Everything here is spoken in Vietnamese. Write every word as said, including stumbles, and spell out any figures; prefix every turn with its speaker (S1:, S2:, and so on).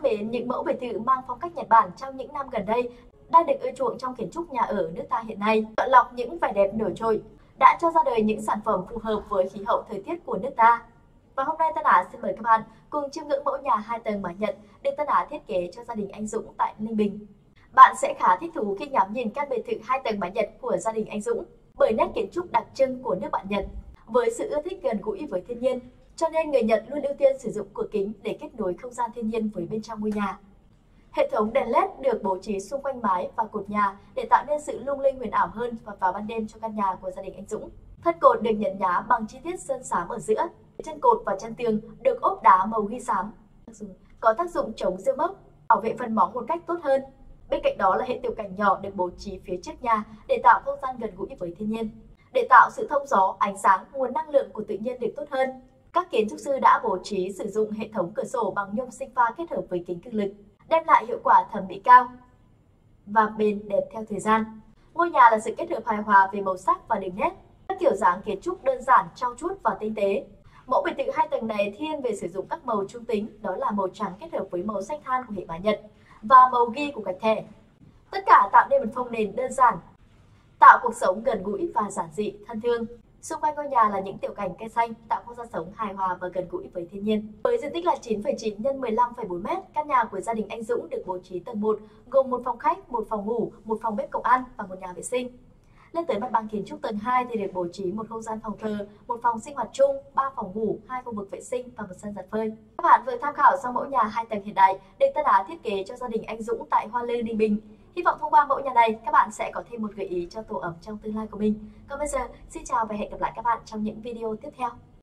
S1: đến những mẫu biệt thự mang phong cách Nhật Bản trong những năm gần đây đang được ưa chuộng trong kiến trúc nhà ở nước ta hiện nay. Chọn lọc những vẻ đẹp nổi trội đã cho ra đời những sản phẩm phù hợp với khí hậu thời tiết của nước ta. Và hôm nay Tân Á xin mời các bạn cùng chiêm ngưỡng mẫu nhà hai tầng mái Nhật được Tân Á thiết kế cho gia đình anh Dũng tại Ninh Bình. Bạn sẽ khá thích thú khi ngắm nhìn căn biệt thự hai tầng mái Nhật của gia đình anh Dũng bởi nét kiến trúc đặc trưng của nước bạn Nhật. Với sự ưa thích gần gũi với thiên nhiên, cho nên người Nhật luôn ưu tiên sử dụng cửa kính để kết nối không gian thiên nhiên với bên trong ngôi nhà. Hệ thống đèn led được bố trí xung quanh mái và cột nhà để tạo nên sự lung linh huyền ảo hơn vào ban đêm cho căn nhà của gia đình anh Dũng. Thân cột được nhấn nhá bằng chi tiết sơn xám ở giữa. Chân cột và chân tường được ốp đá màu ghi xám, có tác dụng chống rêu mốc, bảo vệ phần móng một cách tốt hơn. Bên cạnh đó là hệ tiểu cảnh nhỏ được bố trí phía trước nhà để tạo không gian gần gũi với thiên nhiên, để tạo sự thông gió, ánh sáng, nguồn năng lượng của tự nhiên được tốt hơn. Các kiến trúc sư đã bố trí sử dụng hệ thống cửa sổ bằng nhôm sinh pha kết hợp với kính cực lực, đem lại hiệu quả thẩm mỹ cao và bền đẹp theo thời gian. Ngôi nhà là sự kết hợp hài hòa về màu sắc và đường nét, các kiểu dáng kiến trúc đơn giản, trau chuốt và tinh tế. Mẫu biệt thự hai tầng này thiên về sử dụng các màu trung tính, đó là màu trắng kết hợp với màu xanh than của hệ mái Nhật và màu ghi của gạch thẻ. Tất cả tạo nên một phông nền đơn giản, tạo cuộc sống gần gũi và giản dị, thân thương. Xung quanh ngôi nhà là những tiểu cảnh cây xanh, tạo không gian sống hài hòa và gần gũi với thiên nhiên. Với diện tích là chín phẩy chín nhân mười lăm phẩy bốn mét, căn nhà của gia đình anh Dũng được bố trí tầng một, gồm một phòng khách, một phòng ngủ, một phòng bếp cộng ăn và một nhà vệ sinh. Lên tới mặt bằng kiến trúc tầng hai thì được bố trí một không gian phòng thờ, một phòng sinh hoạt chung, ba phòng ngủ, hai khu vực vệ sinh và một sân giặt phơi. Các bạn vừa tham khảo xong mẫu nhà hai tầng hiện đại được Tân Á thiết kế cho gia đình anh Dũng tại Hoa Lư, Ninh Bình. Hy vọng thông qua mẫu nhà này, các bạn sẽ có thêm một gợi ý cho tổ ấm trong tương lai của mình. Còn bây giờ, xin chào và hẹn gặp lại các bạn trong những video tiếp theo.